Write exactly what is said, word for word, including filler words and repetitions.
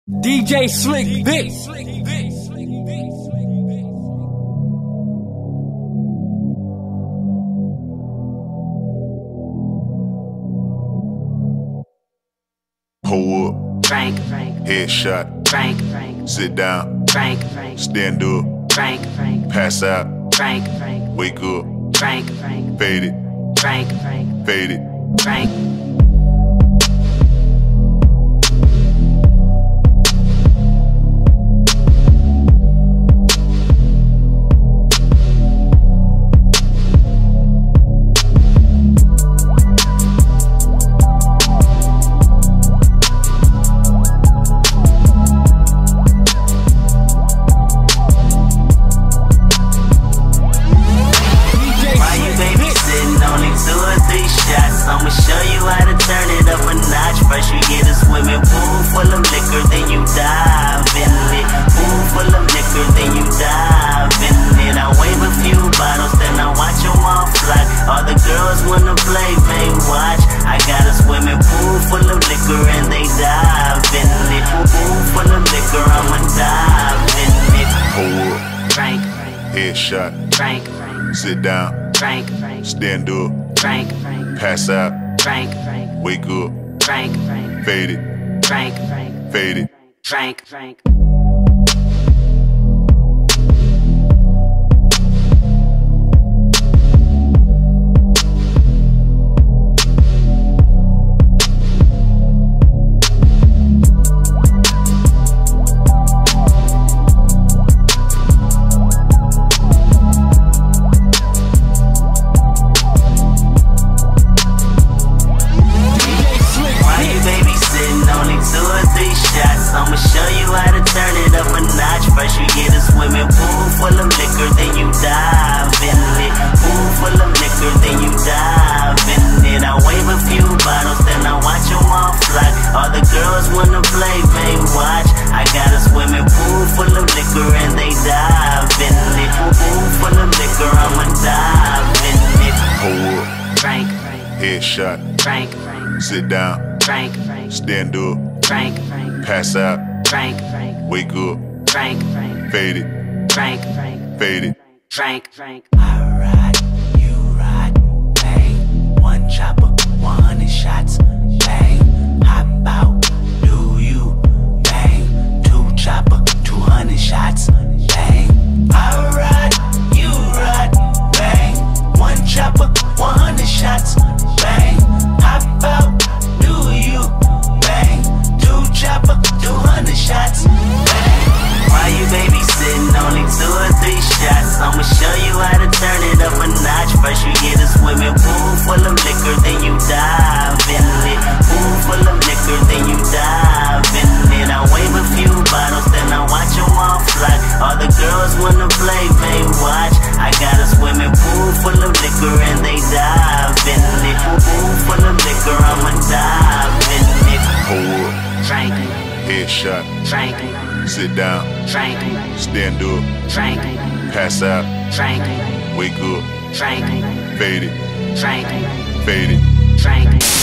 D J Slick Vic. Pull up, Frank, headshot, Frank, sit down, Frank, stand up, Frank, pass out, Frank, wake up, Frank, fade it, Frank, fade it. Frank. I'ma show you how to turn it up a notch. First you get a swimming pool full of liquor, then you dive in it. Pool full of liquor, then you dive in it. I wave a few bottles, then I watch them all fly. All the girls wanna play, they watch. I got a swimming pool full of liquor and they dive in it. Pool full of liquor, I'ma dive in it. Pull up, Frank, headshot, Frank, sit down, Frank, stand up, Frank, pass out, Frank, wake up, Frank, fade it, Frank, fade it. Frank, Frank. I'ma show you how to turn it up a notch. First you get a swimming pool full of liquor, then you dive in it. Pool full of liquor, then you dive in it. I wave a few bottles, then I watch them all fly. All the girls wanna play, they watch. I got a swimming pool full of liquor and they dive in it. Pool full of liquor, I'ma dive in it. Pull up, Frank, headshot, Frank, sit down, Frank, stand up, Frank, pass out, Frank, wake up, Frank, fade it, Frank, fade it. Frank, Frank. I ride, you ride, bang. One chopper, one hundred shots, bang. Hop out, do you, bang. Two chopper, two hundred shots, bang. I ride, you ride, bang. One chopper, one hundred shots, bang. Hop out, do you, bang. Two chopper, two hundred shots, bang. Why you babysitting? Only two or three shots. I'ma show you how to turn it up a notch. First you get a swimming pool full of liquor, then you dive in it. Pool full of liquor, then you dive in it. I wave a few bottles, then I watch them all fly. All the girls wanna play, they watch. I got a swimming pool full of liquor and they dive in it. Pool full of liquor, I'ma dive in it. Pull up, Frank, headshot, Frank, sit down, Frank, stand up, Frank, pass out, Frank, wake up, Frank, fade it, Frank, fade it. Frank.